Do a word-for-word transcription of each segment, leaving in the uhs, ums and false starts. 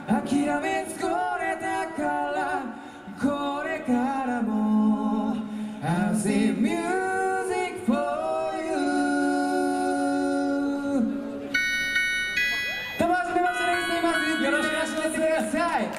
諦めつこれたからこれからも I'll sing music for you どうもはじめましてです。います。よろしくお願いします。ください。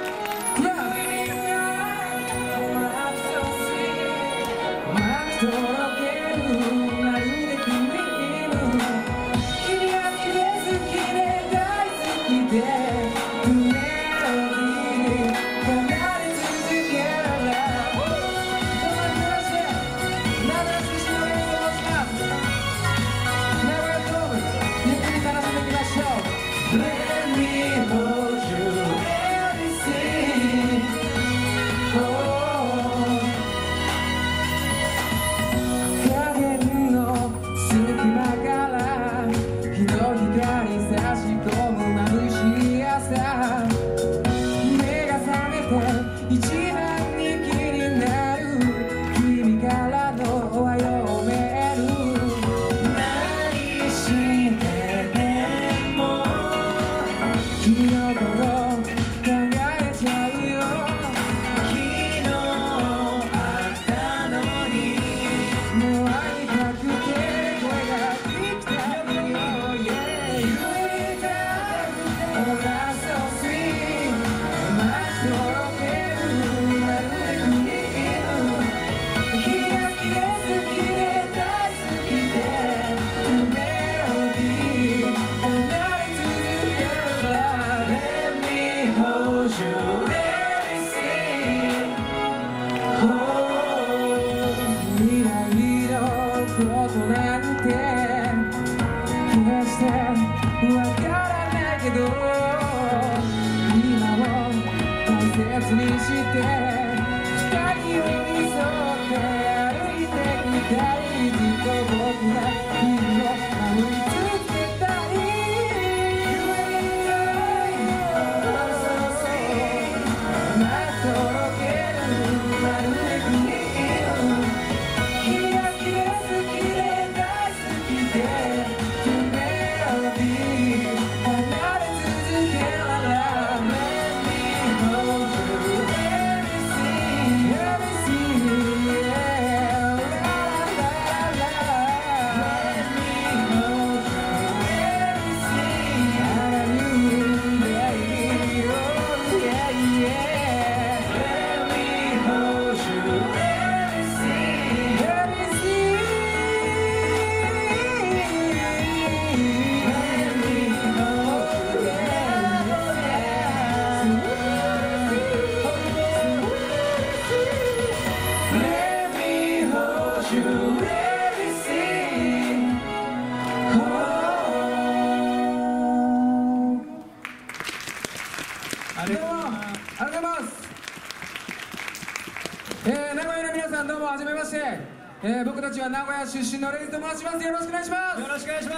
えー、僕たちは名古屋出身のレイズと申します。よろしくお願いします。 よろしくお願いします。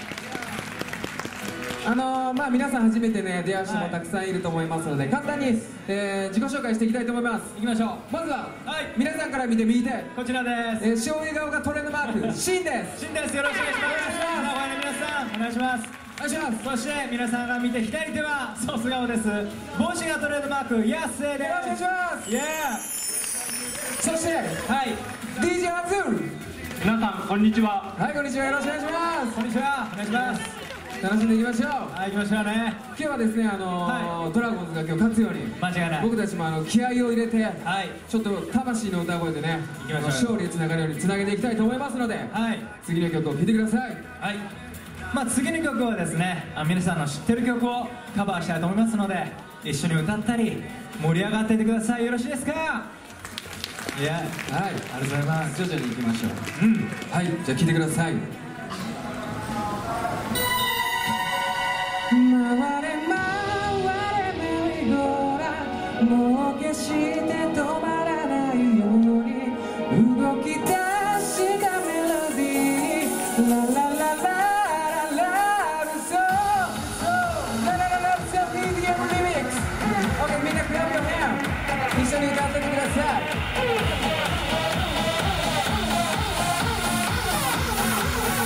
あのー、まあ皆さん初めてね出会う人もたくさんいると思いますので、はい、簡単に、えー、自己紹介していきたいと思います。 いきましょう。 まずは、 はい、 皆さんから見て右手こちらです。 えー、醤油顔がトレードマークシンです。 シンです。よろしくお願いします。名古屋の皆さんお願いします。 お願いします。 そして皆さんが見て左手はソース顔です。帽子がトレードマークヤッセーです。 よろしくお願いします。 イエー。そして、はい、ディージェー アズール。 皆さんこんにちは。 はい、こんにちは。よろしくお願いします。 こんにちは。お願いします。 楽しんでいきましょう。 はい、行きましょうね。 今日はですね、あのーはい、ドラゴンズが今日勝つように間違いない。 僕たちもあの気合を入れて、はい、ちょっと魂の歌声でね、 行きましょう。 勝利につながるようにつなげていきたいと思いますので、はい、次の曲を聴いてください。 はい。まあ次の曲はですね、あ皆さんの知ってる曲をカバーしたいと思いますので、一緒に歌ったり盛り上がっていってください。よろしいですか？いや、はい、ありがとうございます。 徐々に行きましょう。 うん。 はい、じゃあ聴いてください。回れ回れメリーゴーランド、もう決して止まらないように動き出したメロディー、ララララララルソーララララルソー ピーディーエム リミックス。 OK、 みんなクラブよね、一緒に歌ってください。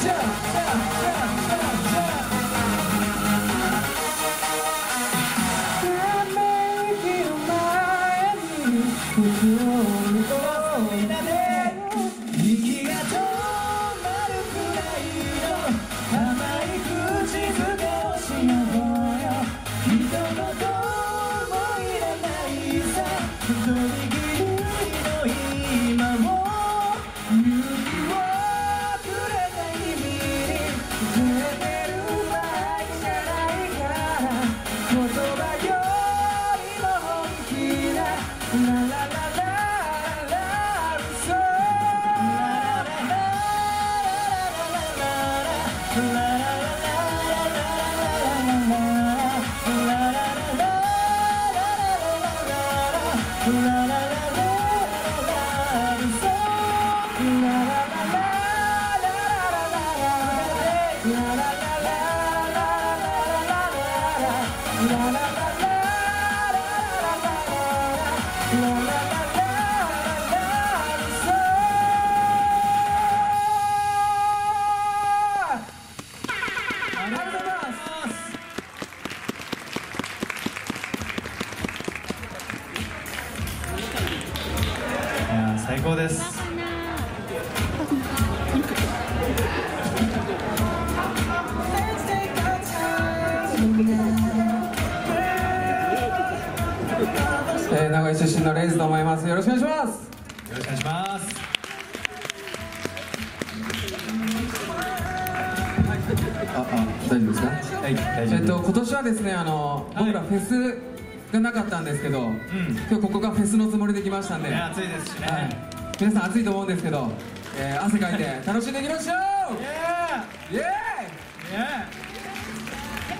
最高です。 えー、名古屋出身のレイズと思います。よろしくお願いします。 よろしくお願いします。 あ、あ、大丈夫ですか。 はい、大丈夫。 えっと今年はですね、あの、はい、僕らフェスがなかったんですけど、うん、今日ここがフェスのつもりで来ましたんで、 ね、暑いですしね、はい、 皆さん暑いと思うんですけど、えー、汗かいて楽しんでいきましょう。イエーイイエーイイエ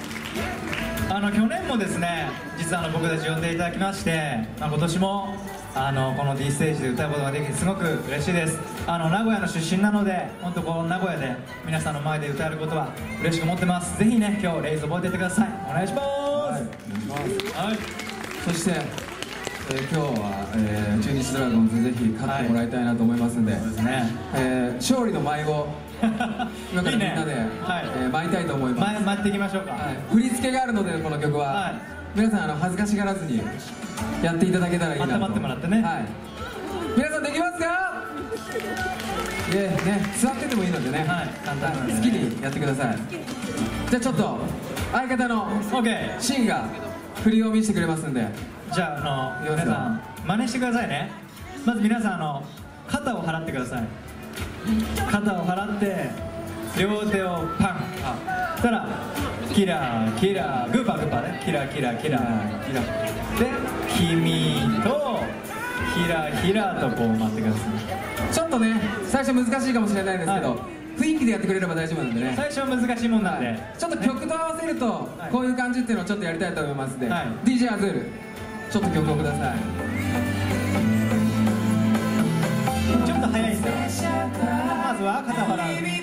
ーイ。 あの去年もですね、実はあの僕たち呼んでいただきまして、まあ、今年もあのこの D ステージで歌うことができてすごく嬉しいです。あの名古屋の出身なので、本当この名古屋で皆さんの前で歌えることは嬉しく思ってます。ぜひね、今日レイズ覚えていってください。お願いします。はい、 はい、そして、えー、今日は、えー、中日ドラゴンズぜひ勝ってもらいたいなと思いますので、はい、そうですね、えー、勝利の舞を今からみんなでいい、ね、はい、えー、舞いたいと思います。 舞っていきましょうか。はい、 振り付けがあるのでこの曲は、はい、皆さんあの恥ずかしがらずにやっていただけたらいいなと。 温まってもらってね、はい、 皆さんできますか？いえね、座っててもいいのでね、はい、簡単な、ね、好きにやってください。じゃあちょっと相方のシンが振りを見せてくれますんで、 じゃあ、あの皆さん真似してくださいね。まず皆さん、あの肩を払ってください。肩を払って両手をパン、そしたらキラーキラーグーパーグーパーね、キラーキラーキラーキラーで君とキラーキラーとこう待ってください。 ちょっとね最初難しいかもしれないんですけど、はい、雰囲気でやってくれれば大丈夫なんでね。 最初は難しいもんなんで、はい、 ちょっと曲と合わせると、ね、こういう感じっていうのをちょっとやりたいと思いますので、はい、ディージェー アズールちょっと曲をください。 ちょっと早いですよ。まずは肩を払う。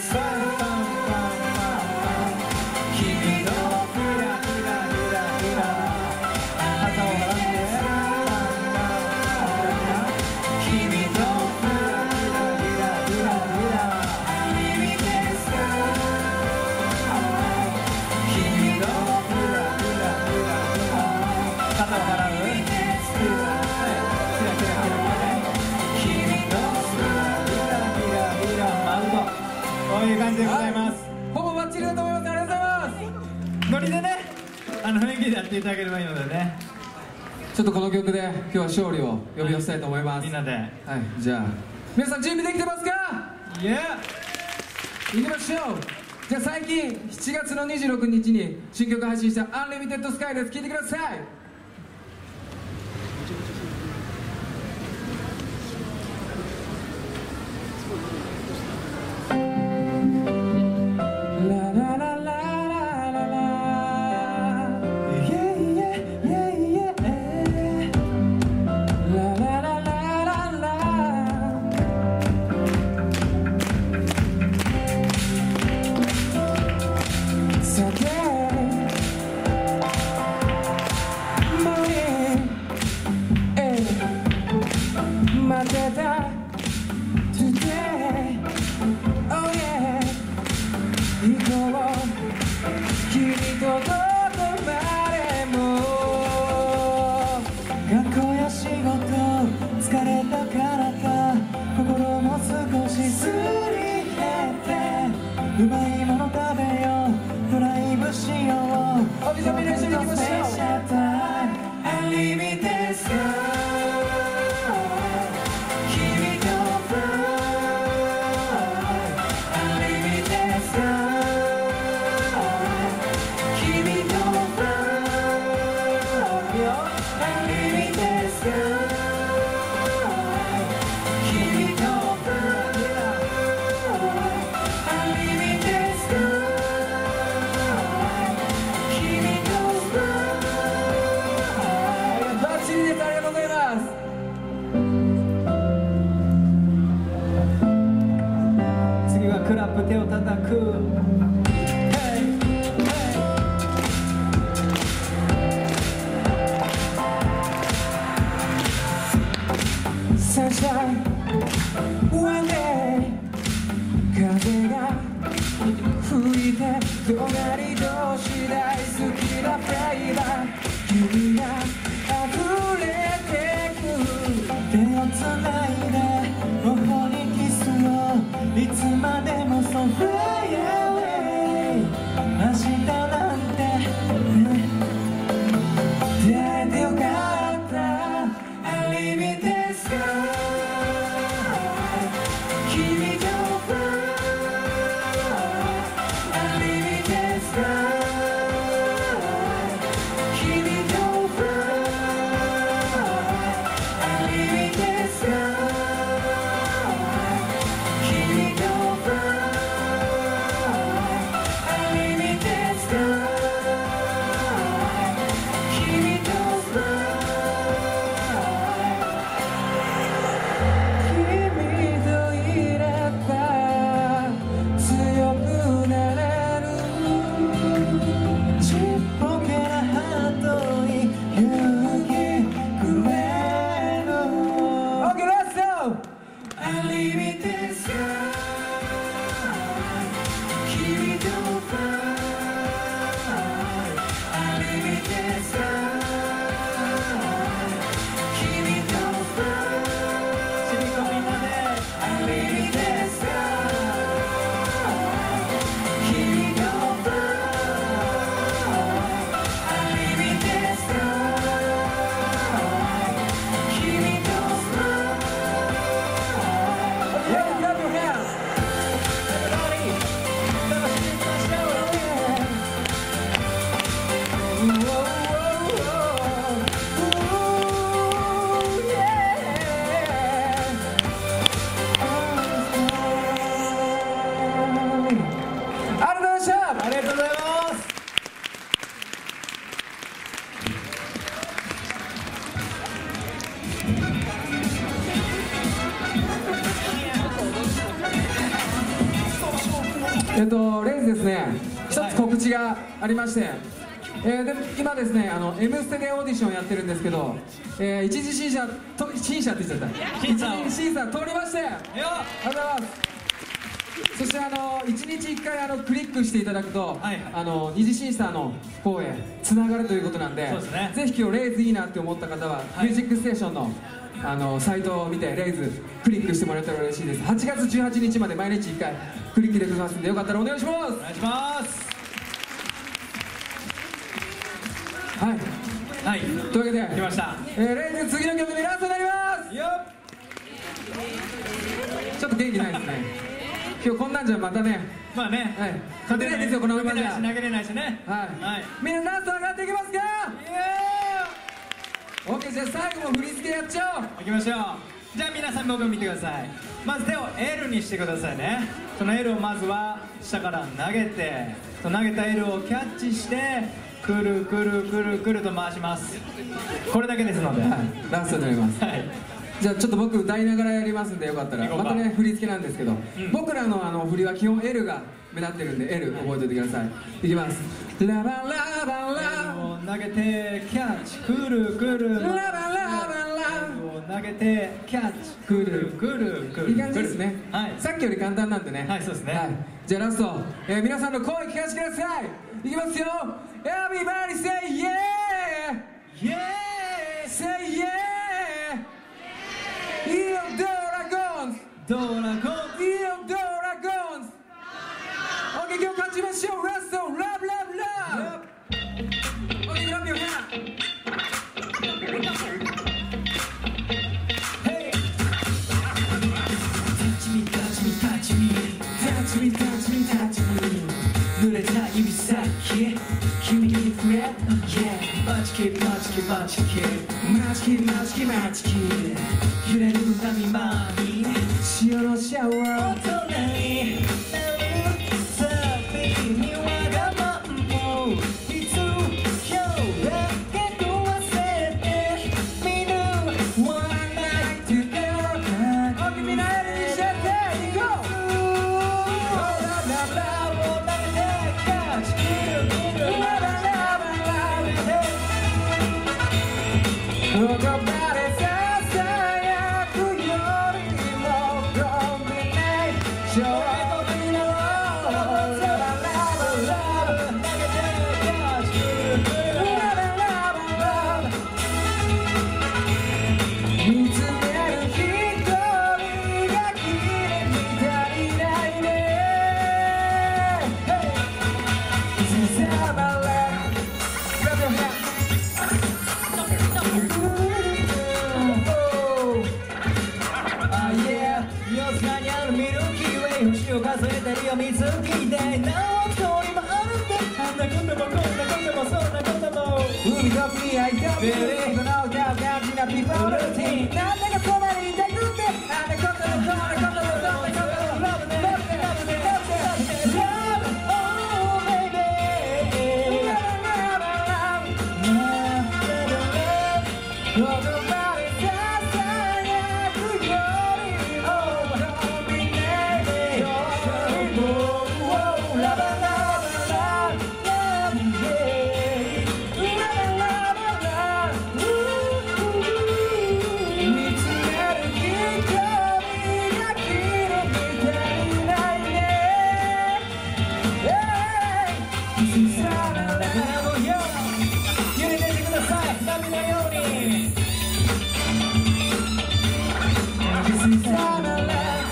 こういう感じでございます。 ほぼバッチリだと思います。ありがとうございます。 ノリでね、あの雰囲気でやっていただければいいのでね。 ちょっとこの曲で今日は勝利を呼び寄せたいと思います。 みんなで、はい、 じゃあ皆さん準備できてますか？ いや、 行きましょう。じゃあ最近しちがつのにじゅうろくにちに新曲配信した「アンリミテッドスカイ」です。聴いてください。 うまいもの食べよう、ドライブしよう。 おみそみ練習できましょう。 アンリミテッドスカイ、君とフライ。アンリミテッドスカイ、君とフライ。アンリミテッドスカイ。クラップ手を叩く。Sunshine one day 風が吹いて隣同士大好きなフレーバー、君が溢れてく。手をつないで頬にキスをいつまでも So fly away。 明日なんて、ね、出会えてよかった。 Unlimited sky、 君と fly Unlimited sky、 君と fly Unlimited sky。 えっとレイズですね、一つ告知がありまして、えー、で今ですね、あの M ステでオーディションやってるんですけど、えー、一次審査と審査って言っちゃった審査を一次審査通りまして、ありがとうよございます。そしてあのいちにちいっかいあのクリックしていただくと、 はいはい、 あの二次審査の方へつながるということなんで、 そうですね、 ぜひ今日レイズいいなって思った方は「 はい、 ミュージックステーションの」あのサイトを見てレイズクリックしてもらえたら嬉しいです。はちがつじゅうはちにちまで毎日いっかいクリックできますんで、よかったらお願いします。 お願いします。 はいはい、 というわけで来ました、 えー、レイズ次の曲でラストになりますよっ。 ちょっと元気ないですね今日こんなんじゃまたね、 まあね、 はい、勝てないですよこのままじゃ。 投げれないしね、 はい、 はい、 みんなラスト上がっていきますか。オッケー、じゃあ最後も振り付けやっちゃおう。 行きましょう。じゃあ皆さん僕を見てください。まず手を L にしてくださいね。その L をまずは下から投げて、その投げた L をキャッチしてくるくるくるくると回します。これだけですので、 はい、ラストになります。 はい、 じゃあちょっと僕歌いながらやりますんで、よかったらまたね振り付けなんですけど、うん、僕らのあの振りは基本 L が目立ってるんで L 覚えておいてください。いきます。ラバラバラを投げてキャッチくるくる、ラバラバラを投げてキャッチくるくるくる、 いい感じですね、はい、さっきより簡単なんでね。 はい、そうですね、 はい、じゃあラスト、えー、皆さんの声聞かせてください。いきますよ。 Everybody say yeah yeah say yeah Io Dragons ドラゴン Io Dragons オッケー、今日勝ちましょう。ラスト Love Love Love OK, clap your hand. Hey Touch me, touch me, touch me Touch me, touch me, touch me 濡れた指先君に触れ Yeah マチキマチキマチキマチキマチキマチキ揺れる波間に潮のシャワー大人になるたびにわがままをいつ今日だけ壊せて見ぬ One night together お君のエルにしていこう。言葉でささやくよりもコンビネーション見つめる瞳が綺麗みたいないね。刻まれ星を数えてるよ水着で何億通りもあるんで、あんなこともこんなこともそんなことも海と見合いとビリーこの歌を感じなピーポールーティンなんだかそばにいたくてあんなこともそんなこともそんなことも Love me, love me, love me, love me Love, oh baby Love, love, love Love, love, love 言葉でささやくよりもコンビネーション揺れててください波のように This is our love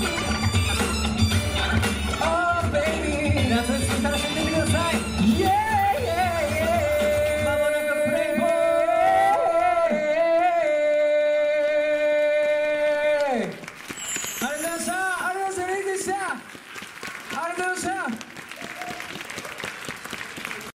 Oh baby 夏休み楽しんでてください Yeah yeah yeah まもなくプレイボーイありがとうございました。ありがとうございました。ありがとうございました。